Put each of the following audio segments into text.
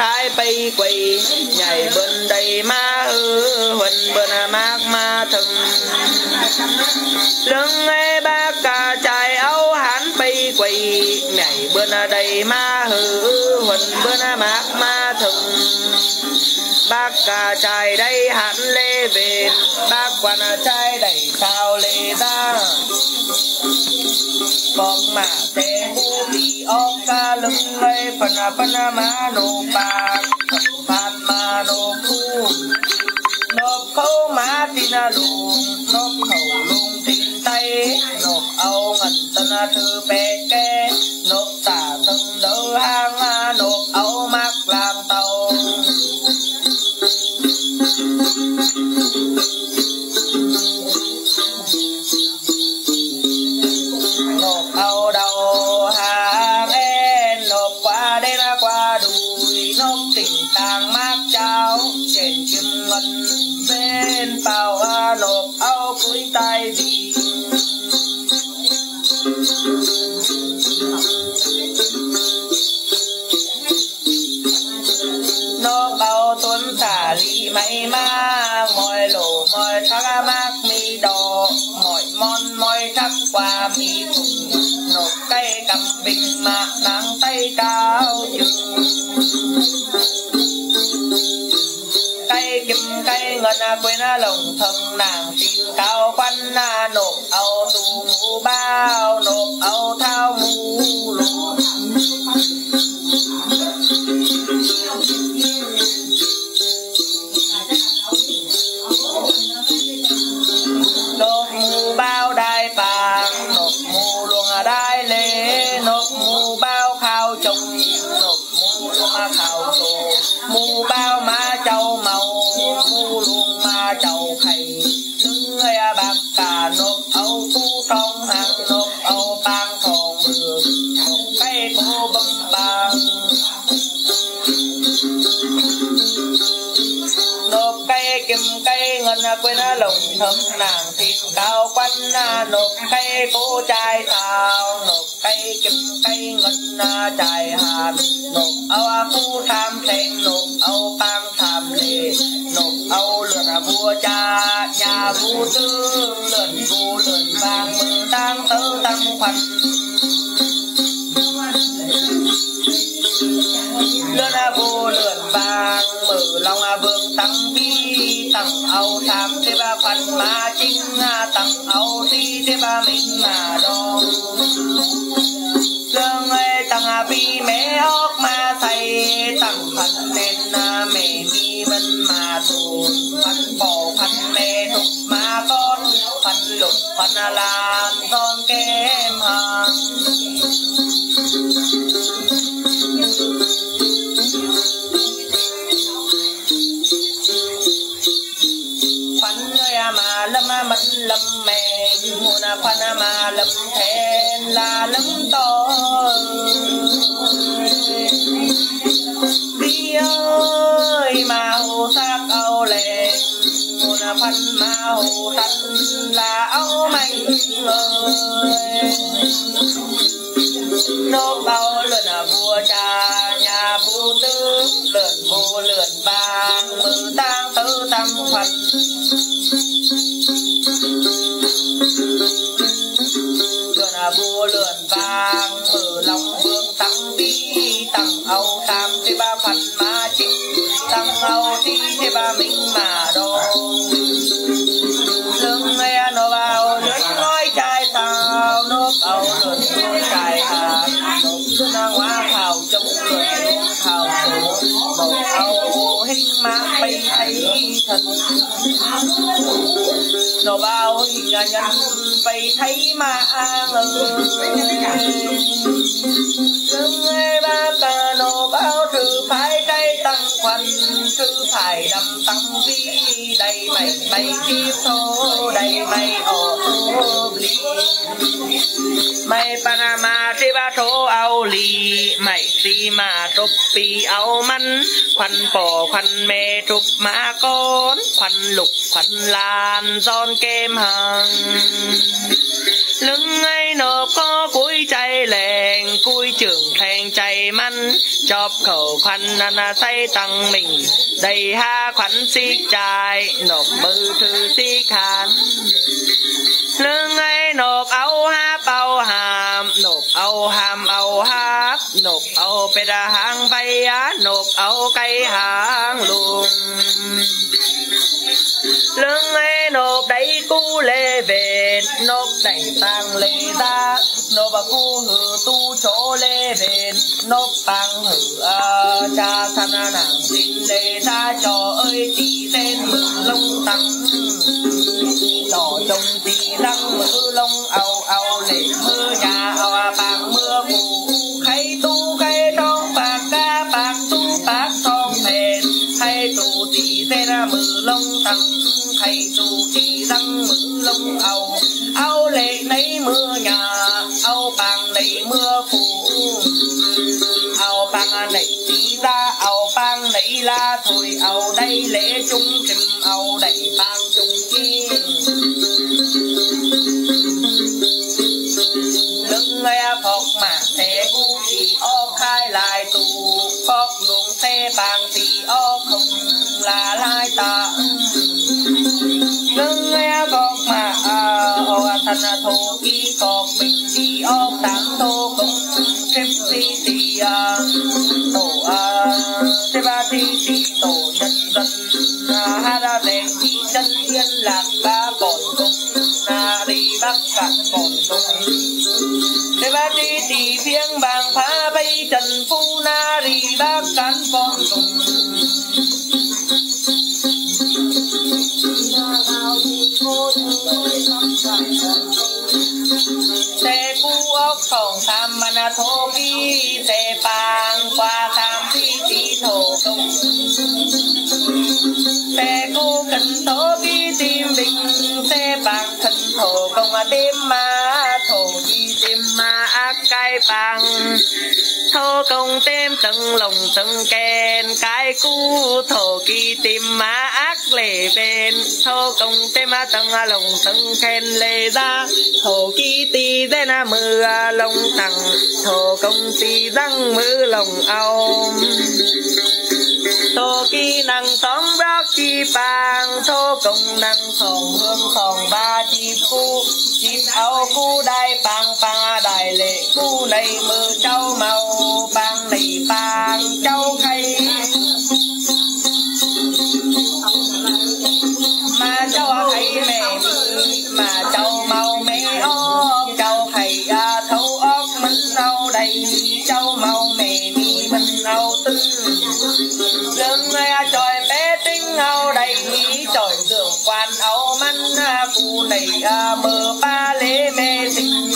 thái bay quỳ nhảy bên đây má huỳnh bên mát ma thừng lưng ấy bác cả trai áo hắn bay quỳ nhảy bên đây má huỳnh bên mát ma thừng bác cả trai đây hắn lê về bác quan trai đẩy sao lê ta con mà thế u bị ong ca lưng ấy phần má nô bạc phan ma nô phu nộp khâu má tin lùn nộp khẩu lùn tin tay nộp âu ngần tân thư bè kê nộp tả thân đỡ hang nộp âu mắc làm tàu nộp âu đầu hàng em nộp qua đây là qua đùi nộp tình tàng mát cháo trên chim ngân bên bao nộp âu cuối tay gì nộp bao tuấn tả lì mây ma mọi lỗ mọi thác mát mi đỏ mọi món mọi thác qua mi cùng nộp cây cầm bình mạ nắng tay cao chừng cây kim cây ngân quên lồng thân nàng tin cao quan nộp âu tu mũ bao nộp âu thao mũ lũ nộp mũ bao đai vàng nộp mũ luồng đai lê nộp mũ bao khao trồng nộp mũ luồng khao trổ mũ bao má châu màu mũ luồng má châu khay người bạc cả nộp âu tu trong hàng nộp âu bang thòng mường nộp cây cô bấm bang nộp cây kim cây ngân quên lồng thâm nàng tin cao quan nộp cây cô trai thảo nộp cây kim cây ngân trai hàn nộp âu phu tham thèn nộp âu bang tham lệ nộp âu lượn vua cha nhà vua tương lượn vua lượn vàng mơ tăng tớ tăng phần lượn vua lượn vàng mở lòng vương tăng bi tăng âu tham thế ba phần mà chính tăng âu thi thế ba mình mà đo lương ơi tăng bi mẹ ốc mà thầy tăng phần nên mẹ mi vân mà thù phần bỏ phần mẹ thục mà con phần lục phần lan con kem hàng mà lâm mất lâm mẹ muôn phần mà lâm thẹn là lâm to đi ơi mà hồ xác âu lệ muôn phần mà hồ thân là âu mạnh ơi nộp âu lượn vua cha nhà vua tư lượn vua lượn vàng mừng tang tứ tăng phần lượn vua lượn vàng mở lòng vương tăng bi tăng âu tam thế ba phần mà chính tăng âu thi thế ba mình mà đo lưng nghe nó vào lưỡi nói trai sao nộp âu lượn đôi trai hà nộp xuân hoa thảo trong lượn thảo một âu hình má bay thấy thật nó bao hình nhân bay thấy mà lưng nghe ba cà nó bao trừ phải cây tăng khoăn trừ phải đâm tăng vi đầy mày bay kiếp thô đầy mày ổ lý mày Panama thế ba thô ao lì mày xì mà trục pi ao mắn khoăn bò khoăn mê trục mà con khoăn lục khoăn lan giòn kem hàng lưng ấy nộp có cuốiใจแรงcuối trưởng thànhใจมันchọc khẩu khoăn na say tăng mình đầy ha khoăn xích trai nộp bư thư xích hàn lưng ấy nộp áo háp áo hàm nộp áo hàm áo háp nộp áo bê đà hàng bay á nộp áo cây hàng luôn lưng ấy nộp đẩy cu lê về nộp đẩy bằng lê ra nộp bà cu hử tu chỗ lê về nộp bằng hử cha thân nàng xin lê ra cho ơi tỷ tên mừng lông tăng đỏ trông tỷ lăng mưa lông ao lệ mưa nhà ao bằng mưa phù khay tu khay trong bạc ca bạc tu bạc trong thèn khay tu tỷ tên mưa lông tăng khay tu tỷ lăng mưa lông ao lệ nấy mưa nhà ao bằng nấy mưa phù ao bằng nấy tỷ ra ao bằng nấy la thôi ao đây lễ chung trình ao đầy bằng chung chi lưng nghe phọc mà xe u chỉ o khai lại tù phọc luồng xe bằng thì o không là lai ta lưng nghe phọc mà o thân thô kỳ phọc mình thì o tạm thô công thêm thì tổ thế ba thì tổ nhân dân ha ra đèn thì chân thiên lạc ba còn công đi bắc cạn còn công thế ba thì phiêng bàng phá bay trần phu na đi bắc cạn còn công xe cu ốc phòng tham mana thô bi xe bàng qua tham thi thổ công xe cu cần thô bi tim bình xe bàng thân thổ công tim ma thổ bi tim ma ác cai bàng thô công tem tầng lồng tầng kèn cái cu thổ kỳ tim ma ác lệ bên thô công tem ma tầng lồng tầng kèn lệ ra thổ kỳ tì dê na mưa lồng tầng thổ công tì răng mưa lồng ao thô kỳ năng xóm bác chi bàng thô công năng sòng hương sòng ba chi cu chim áo cu đai bàng bàng đài lệ cu này mưa châu màu bàng này bàng châu khay mà châu khay mẹ mà châu màu mẹ ốc châu khay thấu ốc mình âu đầy châu màu mẹ mi mình âu tư lưng trời bé tinh âu đầy trời tưởng quan âu mắn cụ này mơ ba lễ mê tình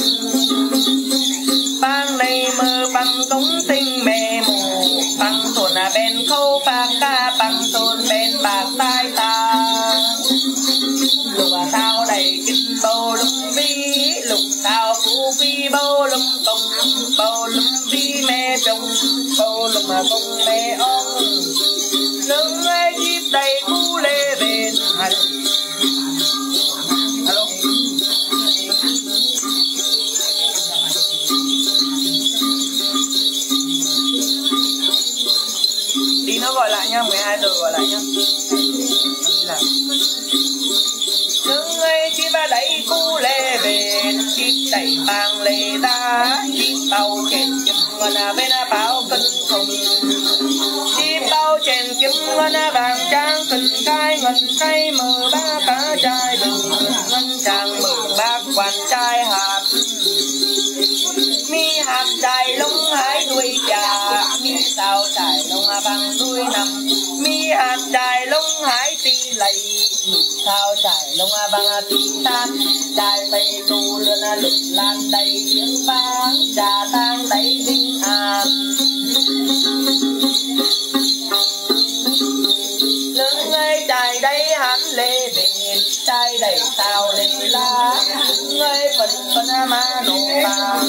bang này mơ bằng cống tinh mê mù bằng thôn bên khâu bạc ca bằng thôn bên bạc tai ta lục sao đầy kinh bầu lục vi lục sao phú vi bầu lục công bầu lục vi mê trông bầu lục mà công mê ông lưng ai chip đầy cu lê bên alo đi nó gọi lại nha 12 từ gọi lại nha lưng ai chip đầy cu lê bên chip đầy bang lê đá chip tàu trên chim ngon bên báo cân không chip bao trên kiếm ngân vàng trang cần cai ngân cây mờ ba cá trai đường ngân trang mờ ba quan trai hạt mi hạt dài lông hái đuôi già mi sao dài lông bằng đuôi nằm mi hạt dài lông hái tì lầy mi sao dài lông bằng tì tan dài tây tu lươn lục lan đầy tiếng vang trà tang đầy đinh lưng ơi trời đây hắn lê biển trai đầy sao lê la lưng ơi phần ma nổ vàng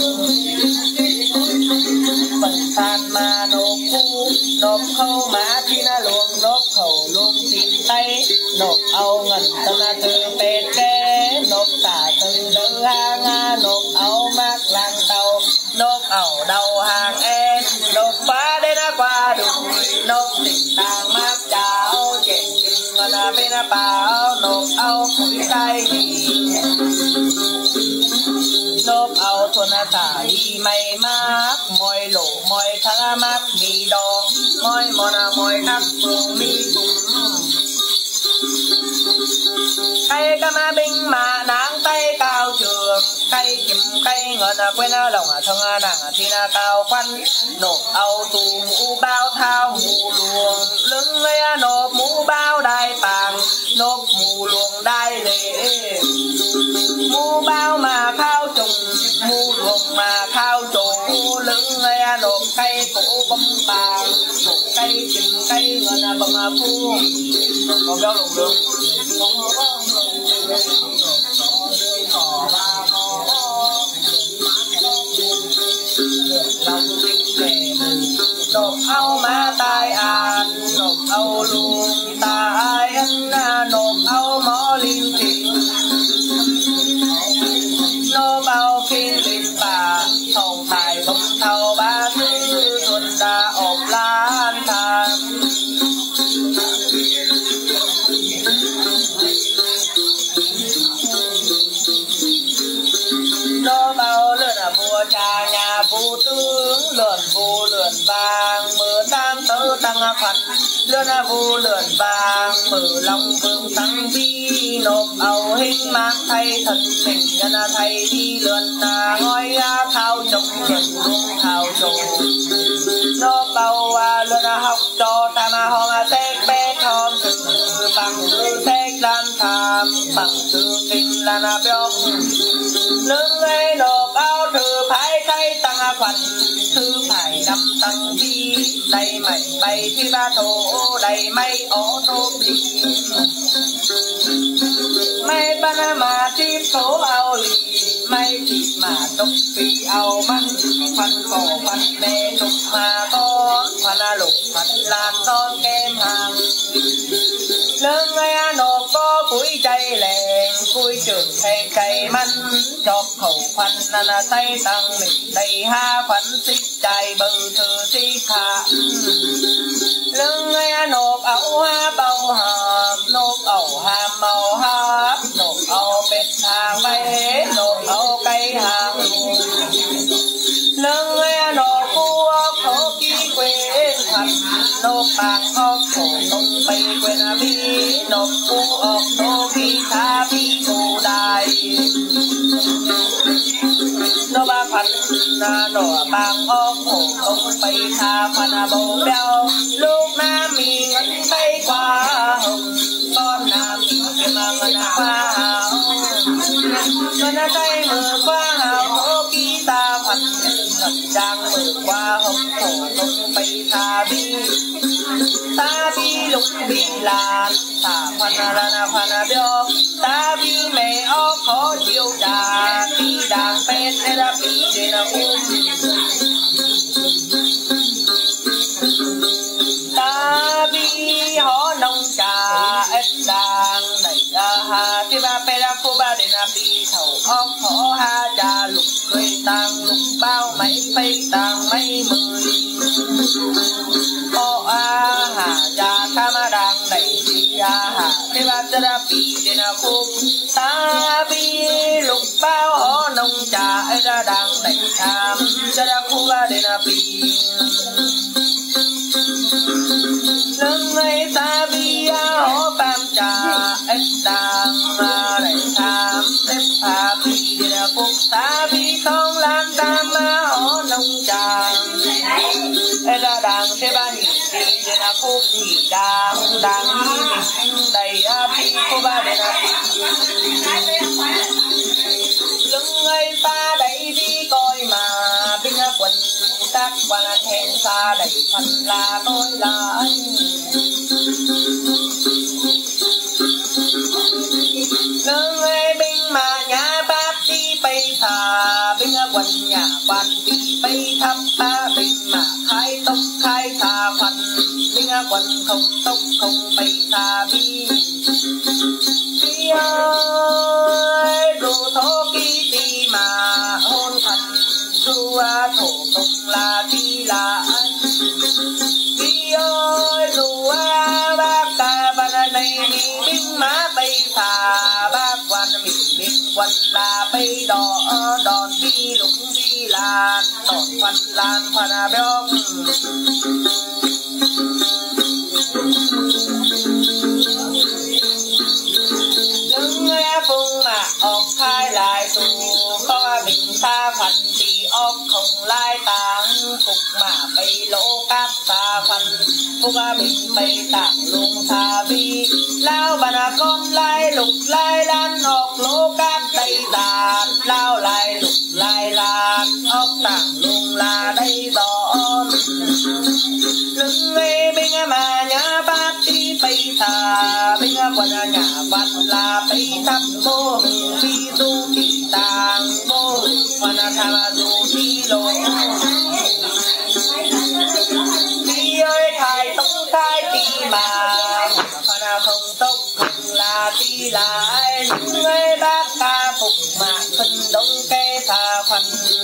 phần than ma nổ cu nộp khâu má chi na luồng nộp khẩu luồng tin tay nộp ao ngần tân từ bệt kê nộp tả từ đỡ ha nga nộp tình tang mát cháo chèn chừng là bên bảo nộp ao mũi tay nộp ao thuần thả đi may mát môi lỗ môi thắng mát mì đỏ môi môi thắt phương mi cùng cây cam binh mà nắng tay cao trường cây chìm cây ngợn quên lòng thân nàng thì là cao khoăn nộp ao tù mũ bao thao mũ luồng lưng nghe nộp mũ bao đai bàng nộp mũ luồng đai lệ mũ bao mà khao trùng mũ luồng mà khao trùng lưng nghe nộp cây cổ bông bàng nộp cây chìm cây ngợn bằng phu nộp bao lồng đường nộp ao má tai an nộp ao luôn tai anh nộp ao mỏ liên thị nộp ao phiên liên bà thòng tài bông thâu ba thứ tuần đa ộp lan thang nó bao lượn vua cha nhà vua tướng lượn vàng mở tăng tơ tăng phật lượn vua lượn vàng mở lòng vương tăng vi nộp ầu hình mang thay thật tình nhân thay đi lượn ngói thao trồng nhận luôn thao trồng nó bao lượn học cho ta mà họ tết bé thom từ bằng từ tết lan tham bằng từ tình là béo lưng ấy nộp ao thư phải thay tăng phật thư phải đâm tăng vi đầy mày bay thi ba thổ đầy mây ổ thô đi mây ban mà tiếp số ao lì mây thịt mà đục phi ao măng phần cổ phần bè trục mà con phần lục phần làm con kem hàng lưng ấy nộp có cuối chay lèn cuối trường thay chay măng chọc khẩu phần là tay tăng mình đầy ha phần xích chạy bừng thư xích hạ lưng ấy nộp ẩu ha bao hàm nộp ẩu hàm màu háp nộp ẩu bệt hàng bay nộp ẩu cây hàng lưng ấy nộp cua khổ ký quên thật nộp bạc ốc khổ tung bay quên bi nộp cua ốc nộp bi tha bi thù đài nó ba phần nọ bang ốc khổ tung bay tha phần bầu bèo lúc nam mi ngân bay qua hồng con nam mi mà ngân qua hồng ngân tay mở qua hồng ký ta phần ngân trang mở qua hồng khổ tung bay tha bi lục bi lan ta phần là phần béo ta bi mẹ ốc khó chiêu đà bi đàng pet era bi để là ta bi họ nông trà ít đàng này ha thì ba pe la cô ba để là bi thầu ốc họ ha trà lục cười tàng lục bao mấy phay tàng mấy mười họ hà trà ta ma đàng này thì hà thì ba cho ra bi để là cô ta bi lục bao họ nông trà ít đàng này tham cho ra cô ba để là bi nâng ấy ta bi họ bám trà ít đàng đầy tham ít ta bi để là cuộc ta bi không làm tam họ nông trà ít đàng thế ba nhị bi để là cuộc nhị đàng nhị đầy bi cô ba để là lưng ấy ta đẩy đi coi mà binh quần tác qua thèn xa đẩy phần là tôi là anh lưng ấy binh mà nhà bác đi bay thà binh quần nhà quan đi bay thăm ta binh mà khai tốc khai thà phần binh quần không tốc không bay thà bi bi ơi đồ thô kỳ đi mà hôn thần ru thổ công là đi là anh bi ơi dù bác ca ban này binh má bay xà bác quan mình biết quan là bay đỏ đòn đi lục đi lan đòn quan lan quan béo những nghe phung mà ốc khai lại tù có bình xa phần thì ốc không lai tàng phục mà bay lỗ cát xa phần phục bình bay tàng lung xa vi lao bà con lai lục lai lan ốc lỗ cát đây đàn lao lai lục lai lan ốc tàng lung là đây đón lưng nghe bên mà nhá bát đi bay thà bên quần nhà bát là bay thăm bố đi du kỳ tàng bố quần thà du đi lối đi ơi thải tóc khai đi mà quần không tóc là đi lại lưng ơi bác ca phục mà thân đông kê thà phần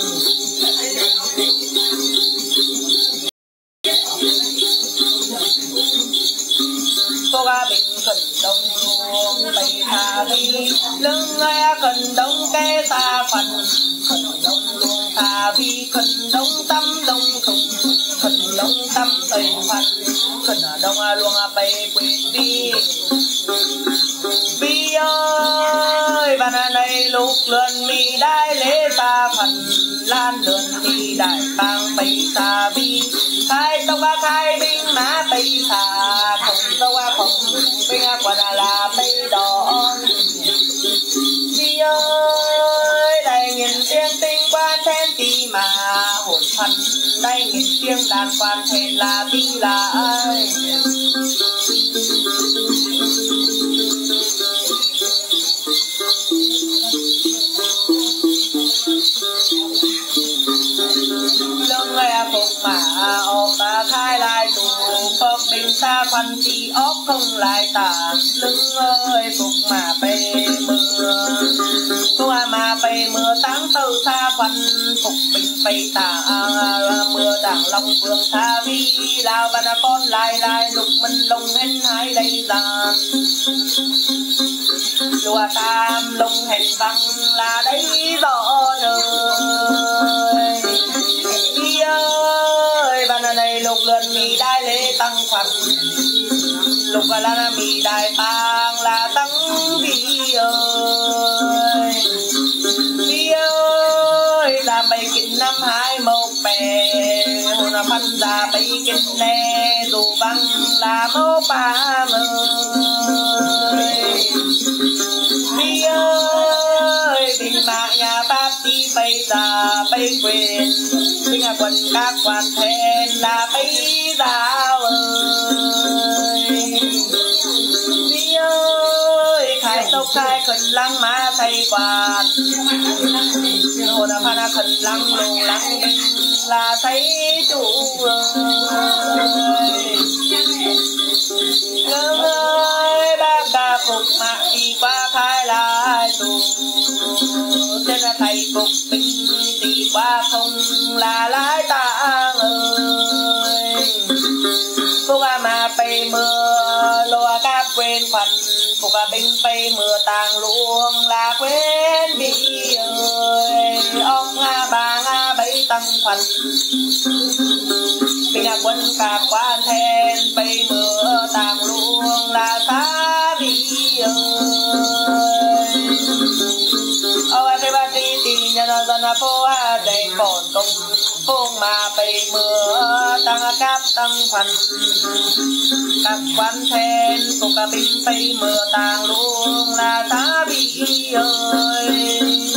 cô ga bình cần đông luôn bay thà đi lưng ai cần đông cái ta phần cần đông luôn thà đi cần đông tâm đông thùng cần đông tâm tây phần cần đông luôn bay quên đi bi ơi ban này lúc lượn mi đai lễ ta phần lan lượn mi đại tang bay xa bi khai tông ba khai binh má bay xa không tông ba không binh quả là bay đỏ bi ơi đại nghìn tiếng tinh quan thêm tí mà hồn phần đại nghìn tiếng đàn quan thêm là bi lại lưng nghe phục mà ốc ta khai lại tù phật bình xa phần thì ốc không lại tà lưng ơi phục mà bê mưa cô mà bê mưa tháng tư xa phần phục bình bê tà mưa đảng long vương xa vi lao và con lại lại lục mình lông hên hai đây ra lùa tam lông hên văng là đấy rõ đời đi ơi ban này lục lần mi đai lễ tăng phật lục là mi đai tang là tăng đi ơi đi ơi là bảy kinh năm hai một bè hồn là phân là bảy kinh nè dù băng là mẫu ba mươi đi ơi bình mạ nhà bác đi bay ra bay quyền bình quần các quan thèn là bay giáo ơi đi ơi khai tốc khai khẩn lăng má thay quạt hồ đà pha khẩn lăng lù lăng là thấy chủ ơi bác ca phục mạ đi qua khai lại tù tên là thầy phục bình đi qua không là lái ta ơi cô ga mà bay mưa loa cáp quên phần cô ga binh bay mưa tàng luôn là quên bị ơi ông bà bay tăng phần bình quân cả quan then bay mưa tàng luôn là ta bị ơi everybody thì nhà nó dân phố đây còn công phong mà bay mưa tăng cáp tăng phần các quan then của cả binh bay mưa tàng luôn là ta bị ơi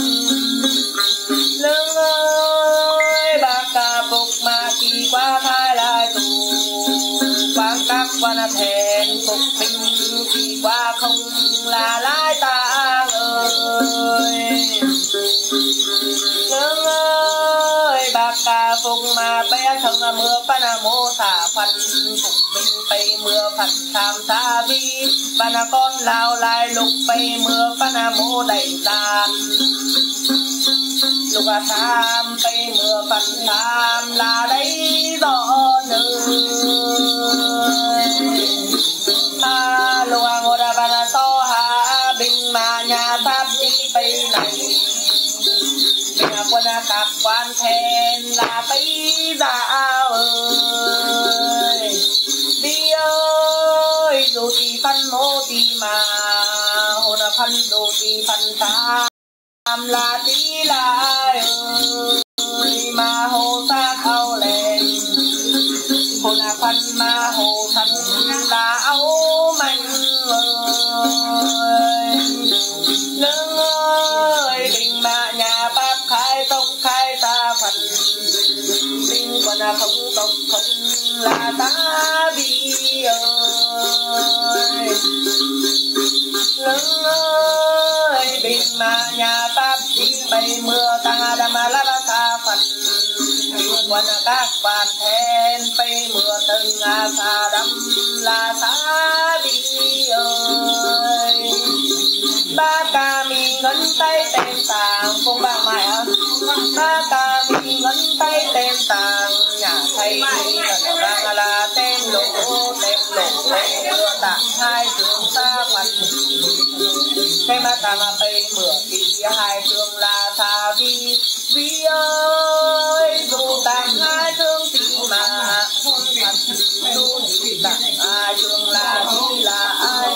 lưng ơi bác ca phục mà chỉ qua thái lại tù quang các quan then phục binh chỉ qua không là lái ta ơi lưng ơi bác ca phục mà bé thân mưa phan mô xả phần phục binh bay mưa phần tham xa vi và con lao lại lục bay mưa phan mô đầy đàn lúc tham tây mưa phần tham là đấy rõ nơi lô ngô đa ba so hà bình mà nhà pháp đi tây này bình quân các quan thèn là tây ra ơi đi ơi dù thì phân mô thì mà hồn phân dù thì phân tam là tí lại ơi mà hồ sa khâu lên hồn phân mà hồ thân là áo mạnh ơi nương ơi bình mà nhà bác khai tông khai ta phần bình còn là không tông không là ta bị ơi nương ơi bình mà nhà bác đi bay mưa ta đam la ba ta phần quan các bạn thèn bay mưa từng xa đâm là ta bị ơi ba ca mi ngân tay tên tàng phong ba mai hả ba ca mi ngân tay tên tàng nhà thầy cần vang là tên lộ tên mưa tàng hai đường xa mặt cái mà ta mà bay mưa thì hai đường là xa vì ơi dù tàng hai đường thì mà không thật dù tàng hai đường là ai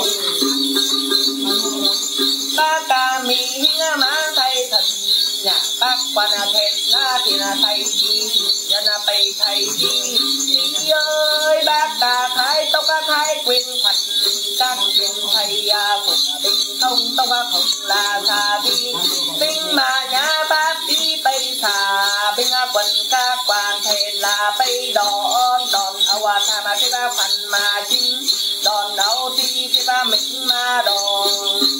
ba ca mi hinga ma thầy thần nhà bác quan thèn na thì là thầy gì nhà na bay thầy gì đi ơi bác ca thái tông ca thái quyền phật các chuyện thầy phục bình thông tông không là xa đi bình mà nhà bác đi bay xa bình quần các quan thèn là bay đòn awa tha mà cái ba phần mà chính đòn đầu thì cái ba mình mà đòn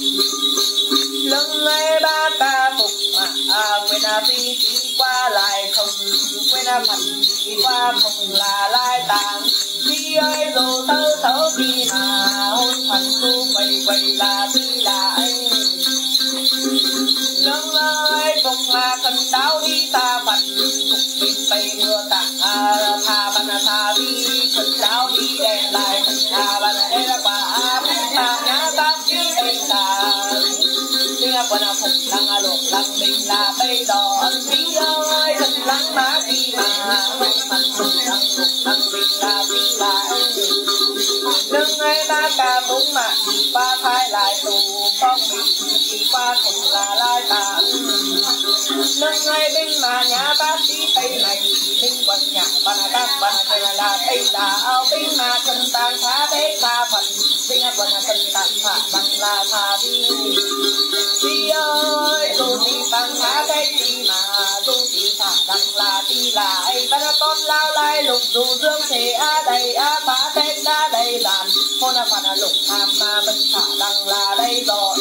lưng ấy ba ca phục mà quên đi chỉ qua lại không quên phần chỉ qua không là lai tàng đi ơi dù thơ đi mà hôn phần tu quay là đi lại lưng ơi phục mà cần đau đi ta phần phục bình bay mưa tặng tha ban tha đi cần đau đi đèn lại tha ban đây là quả ta nhá ta chỉ bay ta quan phục lăng luộc lăng bình là bay đỏ đi ơi thật lăng má đi mà phần lăng luộc lăng bình là đi lại đừng ai ba ca đúng mà ba thái lại tù con mình chỉ qua không là lai tạm đừng ai binh mà nhà bác đi tây này binh quần nhà ba các bạn là tây là ao binh mà cần tàn phá thế xa phần binh quần cần tàn phá bằng là tha đi ơi dù thì bằng phá thế gì mà dù thì phá bằng là đi lại ba con lao lai lục dù dương thế đầy phá thế ra đây đàn hôn phạt lục tham mà mình phá bằng là đây rồi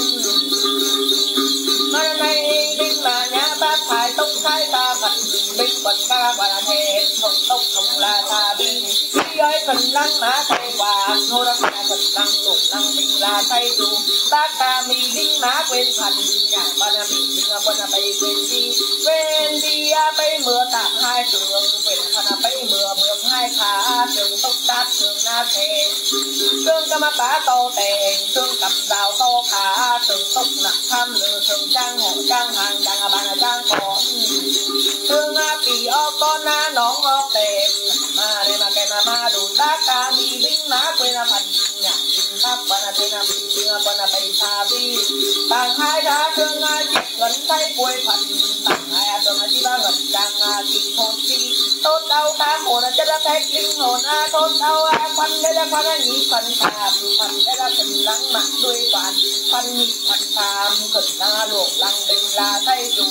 ngày nay binh mà nhà bác phải tông khai ta phần binh quần ca quả thề không tông không là ta đi đi ơi phần lăng má thầy quả ngô đăng là phần lăng lục lăng bình là thầy dù bác ca mi binh má quên phần nhà ba na mình binh quân bay quên đi bay mưa tạm hai trường quên phần bay mưa hai khá trường tốc tát trường na thề trường cam cá to tèn trường cầm rào to khá trường tốc nặng tham lừa trường trang hộ trang hàng trang bàn trang còn thương kỳ o con nón o tèm mà đây mà cái mà đủ bác ca mi binh má quên phần nhà các bạn tên là mình chưa quan là bay xa đi bằng hai đá thương chích ngấn tay cuối phần bằng hai thương chỉ ba ngấn đang kỳ thôn chi tốt đau ta hồn chất là phép linh hồn tốt đau quan đây là quan nhị phần phàm phần đây là phần lăng mặt đuôi toàn phần nhị phần phàm phần lăng luộc lăng bình là tay dùng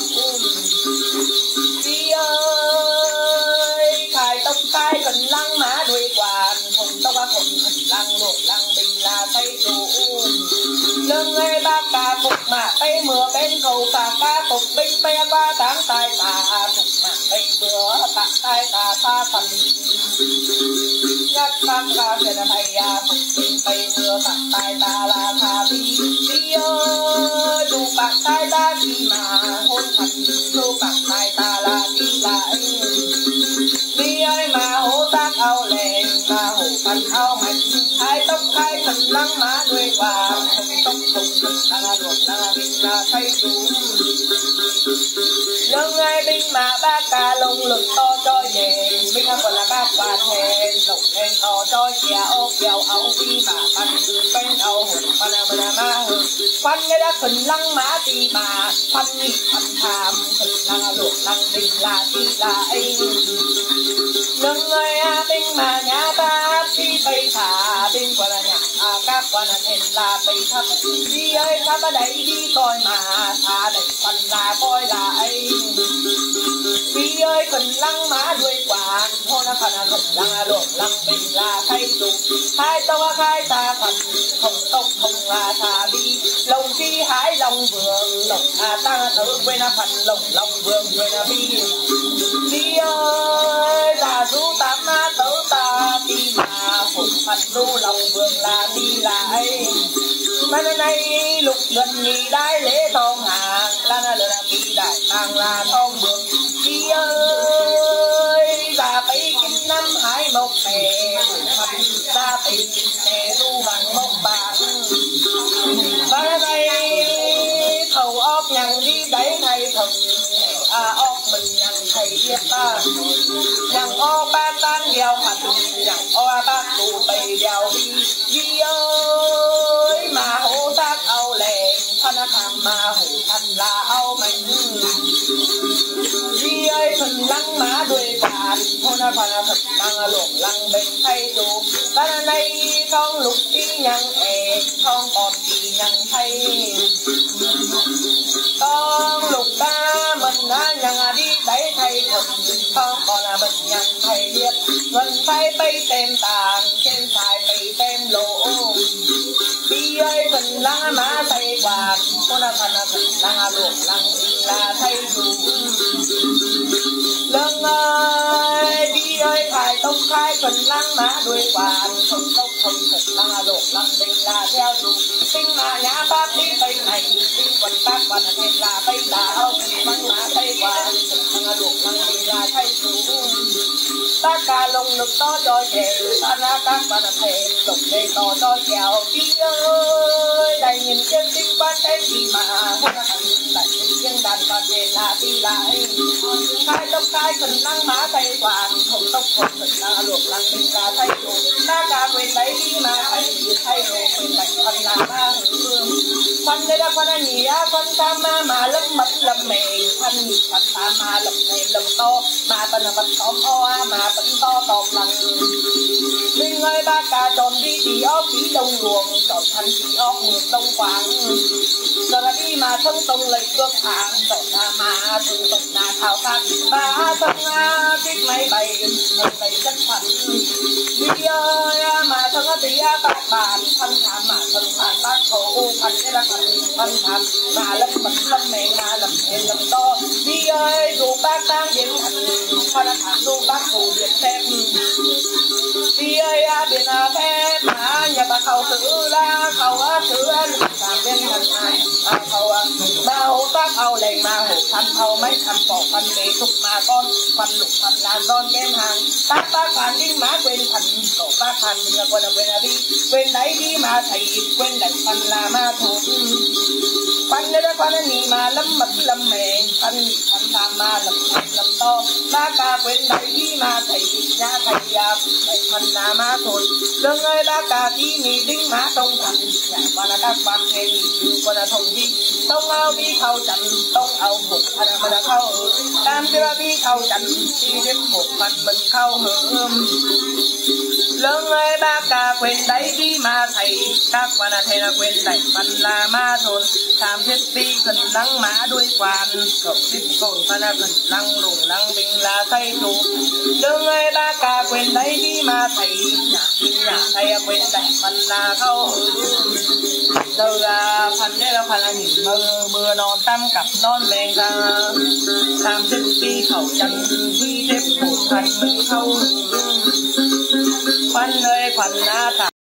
đi ơi khai tông khai phần lăng má đuôi quản hồng tông hồng phần lăng luộc lăng bình là tay dùng lưng ơi ba ca phục mà tay mưa bên cầu cả ca phục binh bay qua tháng tai ta phục mà tay mưa tạc tai ta xa phần nhất bác ca sẽ là thầy phục binh bay mưa tạc tai ta là tha đi ơi dù bạc tai ta chỉ mà hôn phần dù bạc tai tóc khai thần lăng má đuôi quả tóc không thật là luộc là bình là thay chủ lưng ai binh mà ba ca lông lực to cho nhẹ binh còn là ba quả thèn lục lên to cho chè ốc dầu ấu phi mà phân bên ấu hùng phân là ma hùng phân cái đó thần lăng má ti mà phân nhị phân tham thần lăng luộc lăng bình là ti là ấy lưng ai binh mà nhà ta đi bay thả binh còn là nhà các quan là thèn là bay thấp đi ơi tháp ở đây đi coi mà thả đầy phân là coi là ấy đi ơi cần lăng má đuôi quả thôi nó phần là thật lăng luộc lăng bình là thay chủ hai tông khai ta phần không tông không là thả đi lòng chi hái lòng vườn lòng ta tự quên là phần lòng vườn quên là đi ơi ta du tam ma tử ta đi mà phụng phần du lòng vườn là đi là ấy mà nay lục gần nhì đái lễ thong hàng là đi đại hàng là thong vườn đi ơi ra bay kim năm hai một tè mặt ra bay kim tè du bằng một bạc mà nay thầu ốc nhằng đi đấy thầy thần ốc mình nhằng thầy biết ta nhằng o ba tan đèo mặt nhằng o ba tù bầy đèo đi ơi mà hổ tác âu lệ thân tham mà hổ thân là âu mình đi ơi thần lăng má đuôi bàn thôi nó phần thật lăng luộc lăng bình thay chủ ta nay con lục đi nhằng con còn đi nhằng thay con lục ta mình nhằng đi đấy thay thật con còn là mình nhằng thay biết gần tay bay tem tàng trên xài bay tem lỗ đi ơi thần lăng má thay quạt thôi nó phần thật lăng luộc lăng là thay chủ lưng ơi đi ơi khai tông khai phần lăng má đuôi quản không tông không thật lăng luộc lăng bình là theo chủ tinh mà nhã pháp đi tây này tinh quần tác quản thêm là tây là ông lăng má thay quản lăng luộc lăng bình là thay chủ ta ca lông lực to cho chèo ta na các bạn thèm lục đây to cho chèo đi ơi đầy nhìn trên tinh quan tên gì mà lại riêng đàn còn về là đi lại khai tông khai phần lăng má tay quản không tông không phần là luộc lăng bình là thay chủ ta ca quyền lấy đi mà thay đồ quyền lấy phần là ma hương phần đây là phần nhì phần tam mà lâm mất lâm mề phần nhì phần tam mà lâm mề lâm to mà phần là vật tóm o mà vẫn to tọt lần mình ơi ba ca tròn đi thì óc chỉ đông luồng tròn thành chỉ óc ngược đông quảng giờ là đi mà thân tông lấy cướp hàng tròn ra mà thường tông là thao tác ba thân thích máy bay người bay chất phần đi ơi mà thân tí bác bàn thân thảm mà thân thảm bác khổ phần cái là thân thảm mà lâm mật lâm mẹ mà lâm hên lâm to đi ơi dù bác đang đến thành thân thảm dù bác khổ biệt xem đi ơi biển phép mà nhà bà khẩu tử ra khẩu tử làm bên thành này khẩu mà hổ tác âu lệnh mà hổ thân âu mấy thân bỏ phân bề thục mà con phân lục phân là con kem hàng tác bác phản kinh má quên thần tổ bác phản mình là quên là đi quên đấy đi mà thầy quên đẩy phân là ma thuộc phân đây đó phân nhì mà lâm mật lâm mẹ phân tam ma lâm to ba ca quên đấy đi mà thầy nhà thầy thầy phân là ma thuộc lưng ơi ba ca đi mì đinh má tông thần nhà con là các bạn thầy con là thông đi tông ao đi khâu chậm tông ao một phần mà đã khâu tam chưa đi khâu chậm đi đến một phần mình khâu hưởng lưng ơi ba ca quên đấy đi mà thầy các quan là thầy là quên đấy phần là ma thôn tham thiết đi cần lăng má đuôi quan cậu tìm cồn phần là cần lăng lùng lăng bình là thầy chủ lưng ơi ba ca quên đấy đi mà thầy nhà thầy quên đấy phần là khâu từ phần đây là phần là nhìn mưa non tam cặp non lên ra tham thiết đi khẩu chân đi tiếp một phần mình khâu phần ơi phần là